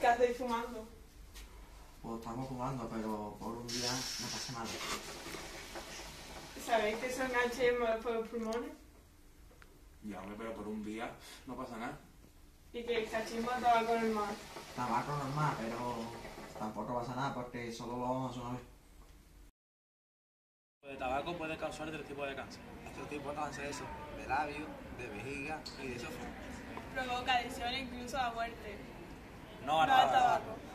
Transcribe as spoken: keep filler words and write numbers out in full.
¿Qué hacéis fumando? Pues estamos fumando, pero por un día no pasa nada. ¿Sabéis que son H M por los pulmones? Ya, hombre, pero por un día no pasa nada. Y que el cachismo es tabaco normal. Tabaco normal, pero tampoco pasa nada porque solo lo vamos a hacer una vez. El tabaco puede causar tres tipos de cáncer. Estos tipos de cáncer son de labio, de vejiga y de esófago. Provoca adicción e incluso la muerte. No al No al tabaco. tabaco.